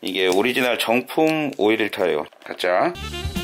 이게 오리지널 정품 오일 1타예요. 가짜.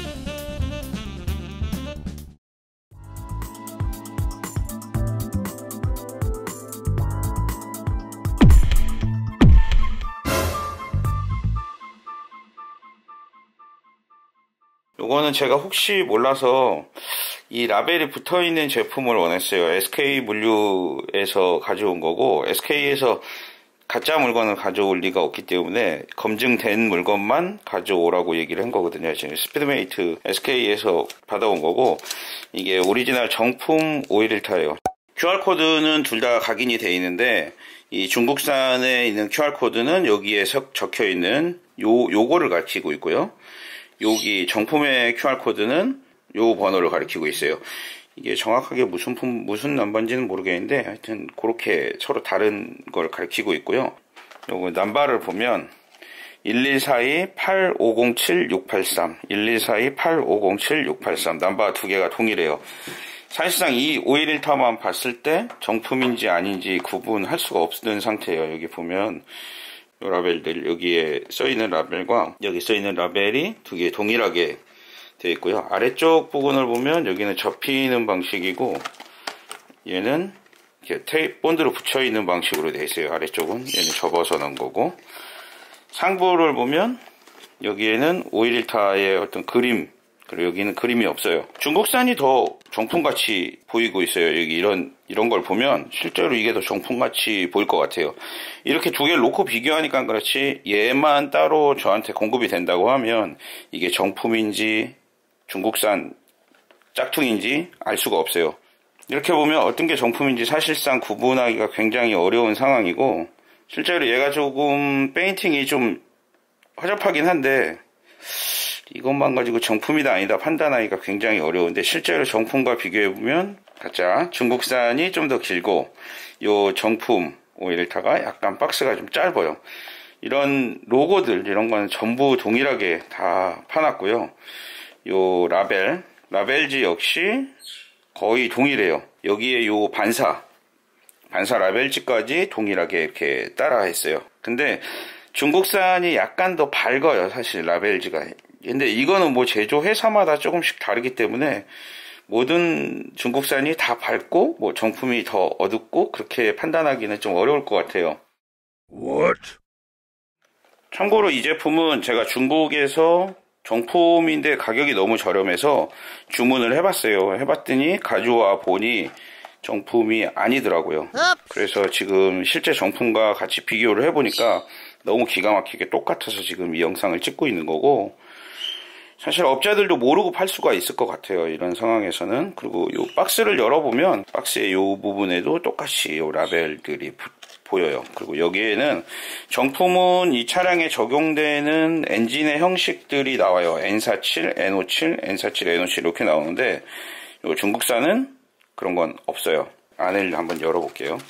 요거는 제가 혹시 몰라서 이 라벨이 붙어있는 제품을 원했어요. SK물류에서 가져온 거고, SK에서 가짜 물건을 가져올 리가 없기 때문에 검증된 물건만 가져오라고 얘기를 한 거거든요. 지금 스피드메이트 SK에서 받아온 거고, 이게 오리지널 정품 오일 1타예요. QR코드는 둘 다 각인이 돼 있는데, 이 중국산에 있는 QR코드는 여기에 적혀있는 요거를 가리키고 있고요. 여기 정품의 QR코드는 요 번호를 가리키고 있어요. 이게 정확하게 무슨 넘버인지는 모르겠는데, 하여튼 그렇게 서로 다른 걸 가리키고 있고요. 요거 넘버를 보면 11428507683, 11428507683 넘버 두 개가 동일해요. 사실상 이 오일 1타만 봤을 때 정품인지 아닌지 구분할 수가 없는 상태예요. 여기 보면 요 라벨들, 여기에 써있는 라벨과 여기 써있는 라벨이 두 개 동일하게 되어 있고요. 아래쪽 부분을 보면 여기는 접히는 방식이고, 얘는 이렇게 테이프 본드로 붙여있는 방식으로 되어 있어요. 아래쪽은 얘는 접어서 넣은 거고, 상부를 보면 여기에는 오일 1타의 어떤 그림, 그리고 여기는 그림이 없어요. 중국산이 더 정품같이 보이고 있어요. 여기 이런 걸 보면 실제로 이게 더 정품같이 보일 것 같아요. 이렇게 두 개를 놓고 비교하니까 그렇지, 얘만 따로 저한테 공급이 된다고 하면 이게 정품인지 중국산 짝퉁인지 알 수가 없어요. 이렇게 보면 어떤 게 정품인지 사실상 구분하기가 굉장히 어려운 상황이고, 실제로 얘가 조금 페인팅이 좀 허접하긴 한데 이것만 가지고 정품이다 아니다 판단하기가 굉장히 어려운데, 실제로 정품과 비교해보면 가짜 중국산이 좀 더 길고, 요 정품 오일 1타가 약간 박스가 좀 짧아요. 이런 로고들, 이런 거는 전부 동일하게 다 파놨고요. 요 라벨지 역시 거의 동일해요. 여기에 요 반사 라벨지까지 동일하게 이렇게 따라 했어요. 근데 중국산이 약간 더 밝아요, 사실 라벨지가. 근데 이거는 뭐 제조 회사마다 조금씩 다르기 때문에 모든 중국산이 다 밝고 뭐 정품이 더 어둡고 그렇게 판단하기는 좀 어려울 것 같아요. What? 참고로 이 제품은 제가 중국에서 정품인데 가격이 너무 저렴해서 주문을 해봤어요. 해봤더니 가져와 보니 정품이 아니더라고요. 그래서 지금 실제 정품과 같이 비교를 해보니까 너무 기가 막히게 똑같아서 지금 이 영상을 찍고 있는 거고, 사실 업자들도 모르고 팔 수가 있을 것 같아요, 이런 상황에서는. 그리고 요 박스를 열어보면 박스의 요 부분에도 똑같이 요 라벨들이 보여요. 그리고 여기에는 정품은 이 차량에 적용되는 엔진의 형식들이 나와요. N47, N57, N47, N57 이렇게 나오는데, 요 중국산은 그런 건 없어요. 안을 한번 열어볼게요.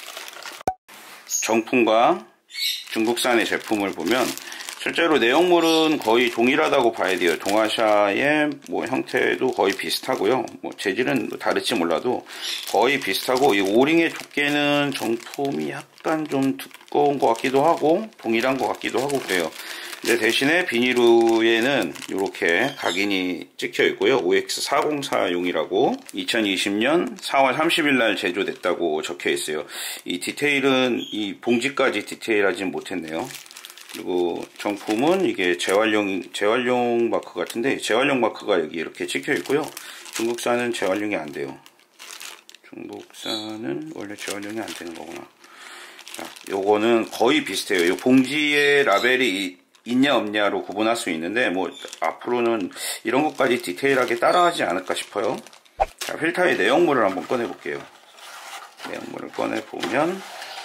정품과 중국산의 제품을 보면 실제로 내용물은 거의 동일하다고 봐야 돼요. 동아시아의 뭐 형태도 거의 비슷하고요. 뭐 재질은 다를지 몰라도 거의 비슷하고, 이 오링의 두께는 정품이 약간 좀 두꺼운 것 같기도 하고 동일한 것 같기도 하고 그래요. 근데 대신에 비닐후에는 이렇게 각인이 찍혀 있고요. OX404용이라고 2020년 4월 30일 날 제조됐다고 적혀 있어요. 이 디테일은 이 봉지까지 디테일하진 못했네요. 그리고 정품은 이게 재활용 마크 같은데, 재활용 마크가 여기 이렇게 찍혀 있고요. 중국산은 재활용이 안 돼요. 중국산은 원래 재활용이 안 되는 거구나. 자, 요거는 거의 비슷해요. 요 봉지에 라벨이 있냐 없냐로 구분할 수 있는데, 뭐 앞으로는 이런 것까지 디테일하게 따라하지 않을까 싶어요. 자, 필터의 내용물을 한번 꺼내 볼게요. 내용물을 꺼내 보면,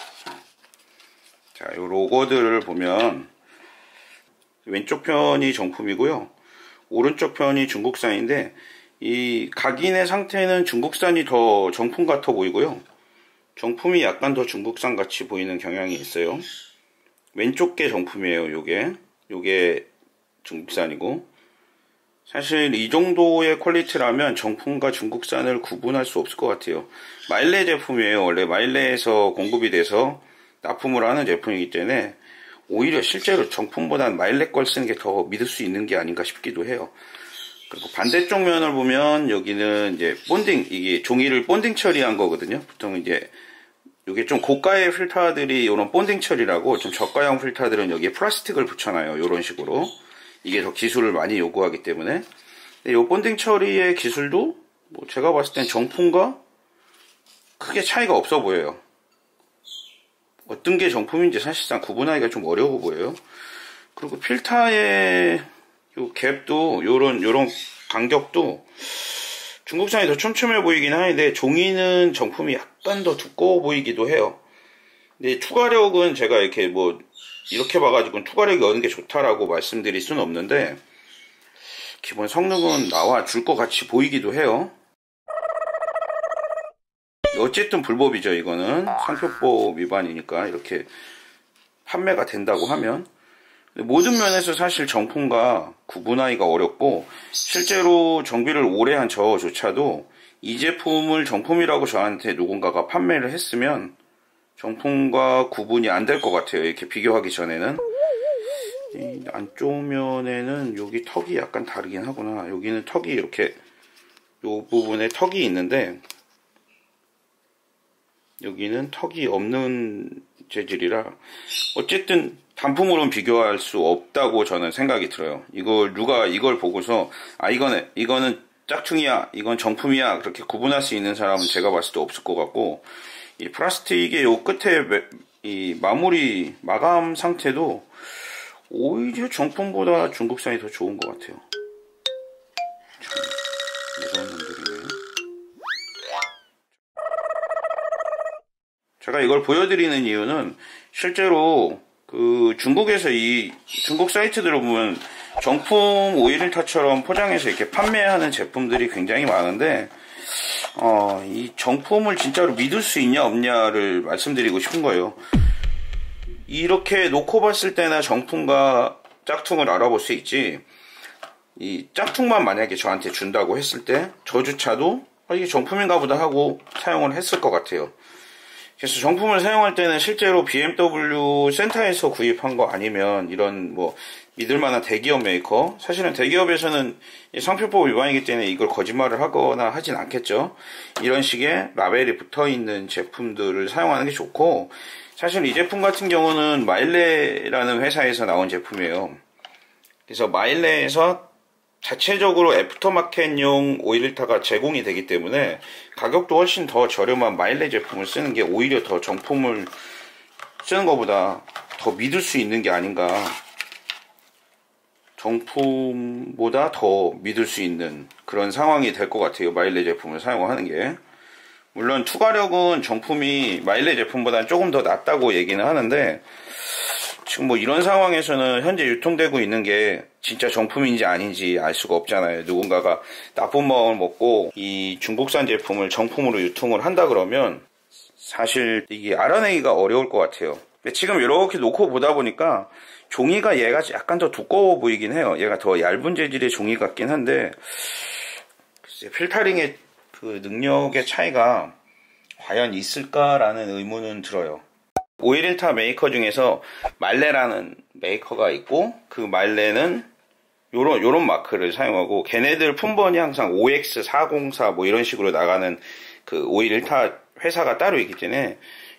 자, 요 로고들을 보면 왼쪽 편이 정품이고요, 오른쪽 편이 중국산인데, 이 각인의 상태는 중국산이 더 정품 같아 보이고요, 정품이 약간 더 중국산 같이 보이는 경향이 있어요. 왼쪽 게 정품이에요. 요게 중국산이고, 사실 이 정도의 퀄리티라면 정품과 중국산을 구분할 수 없을 것 같아요. 마일레 제품이에요. 원래 마일레에서 공급이 돼서 납품을 하는 제품이기 때문에 오히려 실제로 정품보다는 마일렛 걸 쓰는 게 더 믿을 수 있는 게 아닌가 싶기도 해요. 그리고 반대쪽 면을 보면 여기는 이제 본딩, 이게 종이를 본딩 처리한 거거든요. 보통 이제 이게 좀 고가의 필터들이 이런 본딩 처리라고, 좀 저가형 필터들은 여기에 플라스틱을 붙여놔요. 이런 식으로. 이게 더 기술을 많이 요구하기 때문에. 근데 이 본딩 처리의 기술도 뭐 제가 봤을 땐 정품과 크게 차이가 없어 보여요. 어떤 게 정품인지 사실상 구분하기가 좀 어려워 보여요. 그리고 필터의 요 갭도, 요런 간격도 중국산이 더 촘촘해 보이긴 하는데, 종이는 정품이 약간 더 두꺼워 보이기도 해요. 근데 투과력은 제가 이렇게 이렇게 봐가지고 투과력이 어느 게 좋다라고 말씀드릴 수는 없는데, 기본 성능은 나와 줄 것 같이 보이기도 해요. 어쨌든 불법이죠. 이거는 상표법 위반이니까 이렇게 판매가 된다고 하면. 모든 면에서 사실 정품과 구분하기가 어렵고, 실제로 정비를 오래 한 저조차도 이 제품을 정품이라고 저한테 누군가가 판매를 했으면 정품과 구분이 안 될 것 같아요. 이렇게 비교하기 전에는. 이 안쪽 면에는 여기 턱이 약간 다르긴 하구나. 여기는 턱이 이렇게, 요 부분에 턱이 있는데 여기는 턱이 없는 재질이라 어쨌든 단품으로는 비교할 수 없다고 저는 생각이 들어요. 누가 이걸 보고서 이거는 짝퉁이야, 이건 정품이야, 그렇게 구분할 수 있는 사람은 제가 봤을 때 없을 것 같고, 이 플라스틱의 요 끝에 이 마감 상태도 오히려 정품보다 중국산이 더 좋은 것 같아요. 참 무서운 놈들이네. 제가 이걸 보여드리는 이유는 실제로 중국에서 중국 사이트들을 보면 정품 511타처럼 포장해서 이렇게 판매하는 제품들이 굉장히 많은데, 이 정품을 진짜로 믿을 수 있냐 없냐를 말씀드리고 싶은 거예요. 이렇게 놓고 봤을 때나 정품과 짝퉁을 알아볼 수 있지, 이 짝퉁만 만약에 저한테 준다고 했을 때 저조차도 이게 정품인가 보다 하고 사용을 했을 것 같아요. 그래서 정품을 사용할 때는 실제로 BMW 센터에서 구입한 거 아니면 이런 믿을만한 대기업 메이커, 사실은 대기업에서는 상표법 위반이기 때문에 이걸 거짓말을 하거나 하진 않겠죠. 이런 식의 라벨이 붙어있는 제품들을 사용하는 게 좋고, 사실 이 제품 같은 경우는 마일레라는 회사에서 나온 제품이에요. 그래서 마일레에서 자체적으로 애프터마켓용 511타가 제공이 되기 때문에 가격도 훨씬 더 저렴한 마일레 제품을 쓰는 게 오히려 더 정품을 쓰는 것보다 더 믿을 수 있는 게 아닌가. 정품보다 더 믿을 수 있는 그런 상황이 될 것 같아요. 마일레 제품을 사용하는 게. 물론 투과력은 정품이 마일레 제품보다는 조금 더 낫다고 얘기는 하는데, 지금 이런 상황에서는 현재 유통되고 있는 게 진짜 정품인지 아닌지 알 수가 없잖아요. 누군가가 나쁜 마음을 먹고 이 중국산 제품을 정품으로 유통을 한다 그러면 사실 이게 알아내기가 어려울 것 같아요. 근데 지금 이렇게 놓고 보다 보니까 종이가 얘가 약간 더 두꺼워 보이긴 해요. 얘가 더 얇은 재질의 종이 같긴 한데, 글쎄 필터링의 능력의 차이가 과연 있을까라는 의문은 들어요. 511타 메이커 중에서 말레라는 메이커가 있고, 그 말레는 요런 마크를 사용하고, 걔네들 품번이 항상 OX404 이런 식으로 나가는 511타 회사가 따로 있기 때문에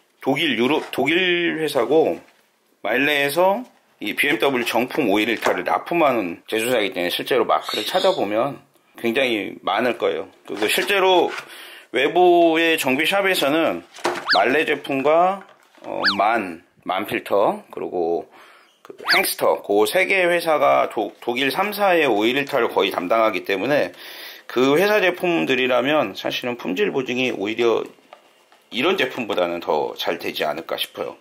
독일 회사고, 말레에서 이 BMW 정품 511타를 납품하는 제조사이기 때문에 실제로 마크를 찾아보면 굉장히 많을 거예요. 그리고 실제로 외부의 정비샵에서는 말레 제품과 만 필터, 그리고 행스터, 그 세 개의 회사가 독일 3사의 511타를 거의 담당하기 때문에 그 회사 제품들이라면 사실은 품질 보증이 오히려 이런 제품보다는 더 잘 되지 않을까 싶어요.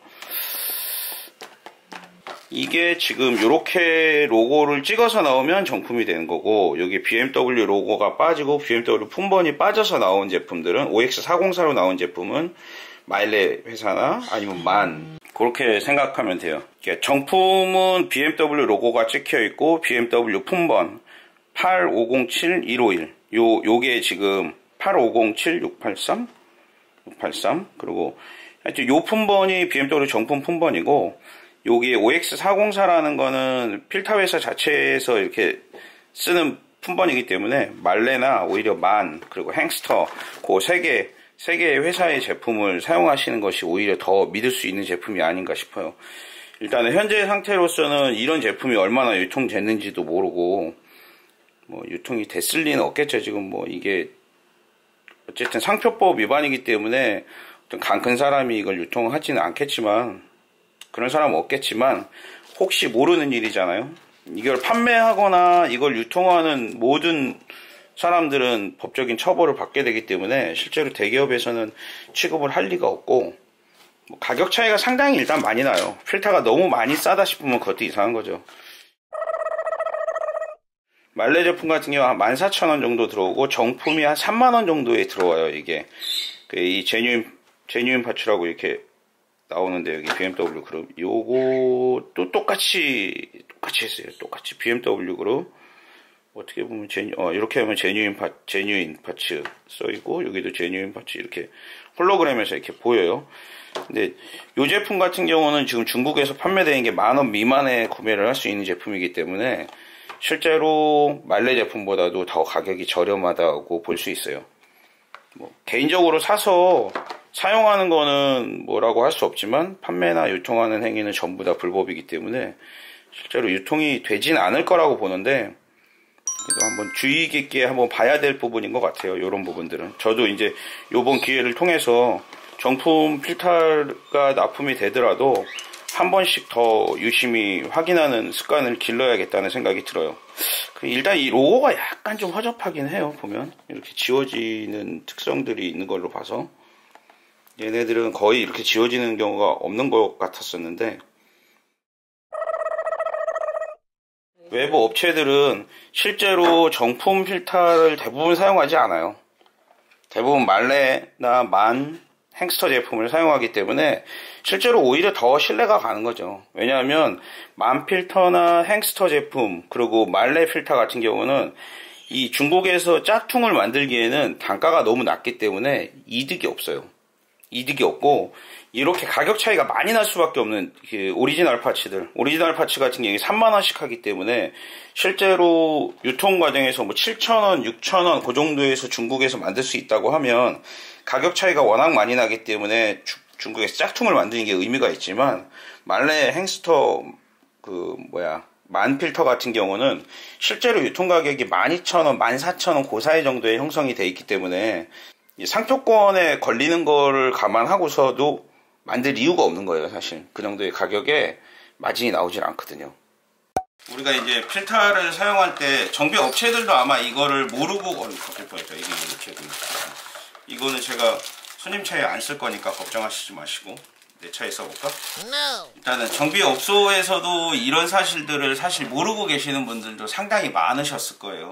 이게 지금 이렇게 로고를 찍어서 나오면 정품이 되는 거고, 여기 BMW 로고가 빠지고 BMW 품번이 빠져서 나온 제품들은, OX404로 나온 제품은 마일레 회사나 아니면 만, 그렇게 생각하면 돼요. 정품은 BMW 로고가 찍혀 있고 BMW 품번 8507151, 요게 지금 8507683 그리고 하여튼 요 품번이 BMW 정품 품번이고, 여기 OX404라는 거는 필터 회사 자체에서 이렇게 쓰는 품번이기 때문에 말레나 오히려 만 그리고 행스터 그 세 개의 회사의 제품을 사용하시는 것이 오히려 더 믿을 수 있는 제품이 아닌가 싶어요. 일단은 현재 상태로서는 이런 제품이 얼마나 유통됐는지도 모르고 뭐 유통이 됐을 리는 없겠죠. 지금 뭐 이게 어쨌든 상표법 위반이기 때문에 어떤 강 큰 사람이 이걸 유통하지는 않겠지만 그런 사람은 없겠지만 혹시 모르는 일이잖아요. 이걸 판매하거나 이걸 유통하는 모든 사람들은 법적인 처벌을 받게 되기 때문에 실제로 대기업에서는 취급을 할 리가 없고 뭐 가격 차이가 상당히 일단 많이 나요. 필터가 너무 많이 싸다 싶으면 그것도 이상한 거죠. 말레 제품 같은 경우 한 14,000원 정도 들어오고 정품이 한 3만원 정도에 들어와요. 이게 이 제뉴인 파츠라고 이렇게 나오는데 여기 BMW 그룹 요것도 똑같이 했어요. 똑같이 BMW 그룹 어떻게 보면 이렇게 하면 제뉴인 파츠 써있고 여기도 제뉴인 파츠 이렇게 홀로그램에서 이렇게 보여요. 근데 이 제품 같은 경우는 지금 중국에서 판매되는 게 10,000원 미만에 구매를 할 수 있는 제품이기 때문에 실제로 말레 제품보다도 더 가격이 저렴하다고 볼 수 있어요. 뭐 개인적으로 사서 사용하는 거는 뭐라고 할 수 없지만 판매나 유통하는 행위는 전부 다 불법이기 때문에 실제로 유통이 되진 않을 거라고 보는데 그래도 한번 주의 깊게 한번 봐야 될 부분인 것 같아요. 이런 부분들은 저도 이제 이번 기회를 통해서 정품 필터가 납품이 되더라도 한 번씩 더 유심히 확인하는 습관을 길러야겠다는 생각이 들어요. 일단 이 로고가 약간 좀 허접하긴 해요. 보면 이렇게 지워지는 특성들이 있는 걸로 봐서 얘네들은 거의 이렇게 지워지는 경우가 없는 것 같았었는데 외부 업체들은 실제로 정품 필터를 대부분 사용하지 않아요. 대부분 말레나 만, 행스터 제품을 사용하기 때문에 실제로 오히려 더 신뢰가 가는 거죠. 왜냐하면 만 필터나 행스터 제품 그리고 말레 필터 같은 경우는 이 중국에서 짝퉁을 만들기에는 단가가 너무 낮기 때문에 이득이 없어요. 이득이 없고 이렇게 가격 차이가 많이 날 수밖에 없는 그 오리지널 파츠 같은 경우에 3만원씩 하기 때문에 실제로 유통 과정에서 뭐 7,000원, 6,000원 그 정도에서 중국에서 만들 수 있다고 하면 가격 차이가 워낙 많이 나기 때문에 중국에서 짝퉁을 만드는 게 의미가 있지만 말레 행스터 만 필터 같은 경우는 실제로 유통 가격이 12,000원, 14,000원 그 사이 정도에 형성이 돼 있기 때문에 상표권에 걸리는 거를 감안하고서도 만들 이유가 없는 거예요. 사실 그 정도의 가격에 마진이 나오질 않거든요. 우리가 이제 필터를 사용할 때 정비 업체들도 아마 이거를 모르고 바뀔 뻔했죠. 이게 업체들 이거는 제가 손님 차에 안 쓸 거니까 걱정하시지 마시고 내 차에 써볼까? 일단은 정비업소에서도 이런 사실들을 사실 모르고 계시는 분들도 상당히 많으셨을 거예요.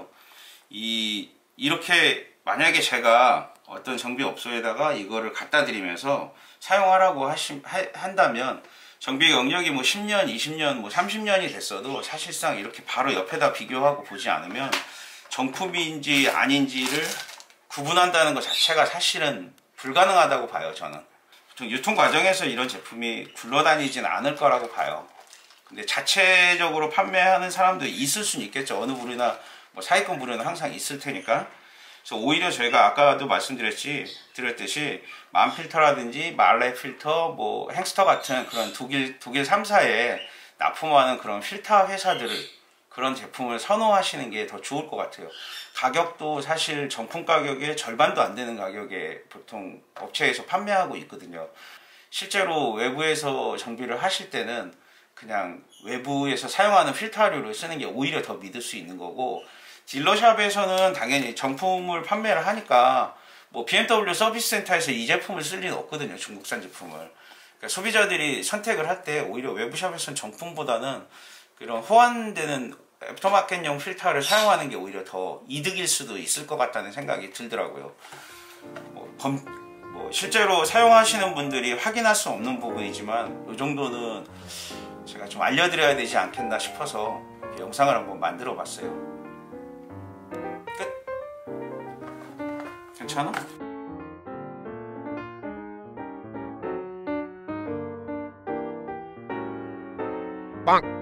이렇게 만약에 제가 어떤 정비업소에다가 이거를 갖다 드리면서 사용하라고 한다면 정비 경력이 뭐 10년, 20년, 뭐 30년이 됐어도 사실상 이렇게 바로 옆에다 비교하고 보지 않으면 정품인지 아닌지를 구분한다는 것 자체가 사실은 불가능하다고 봐요. 저는 보통 유통 과정에서 이런 제품이 굴러다니진 않을 거라고 봐요. 근데 자체적으로 판매하는 사람도 있을 수는 있겠죠. 어느 부류나 뭐 사기꾼 부류는 항상 있을 테니까. 그래서 오히려 저희가 아까도 말씀드렸듯이 만 필터라든지 말레 필터, 뭐 행스터 같은 그런 독일 3사에 납품하는 그런 필터 회사들을 그런 제품을 선호하시는 게 더 좋을 것 같아요. 가격도 사실 정품 가격의 절반도 안 되는 가격에 보통 업체에서 판매하고 있거든요. 실제로 외부에서 정비를 하실 때는 그냥 외부에서 사용하는 필터류를 쓰는 게 오히려 더 믿을 수 있는 거고, 딜러샵에서는 당연히 정품을 판매를 하니까 뭐 BMW 서비스 센터에서 이 제품을 쓸 리는 없거든요. 중국산 제품을. 그러니까 소비자들이 선택을 할 때 오히려 외부샵에서는 정품보다는 그런 호환되는 애프터마켓용 필터를 사용하는 게 오히려 더 이득일 수도 있을 것 같다는 생각이 들더라고요. 뭐 실제로 사용하시는 분들이 확인할 수 없는 부분이지만 이 정도는 제가 좀 알려드려야 되지 않겠나 싶어서 영상을 한번 만들어 봤어요. 끝. 괜찮아? 빵!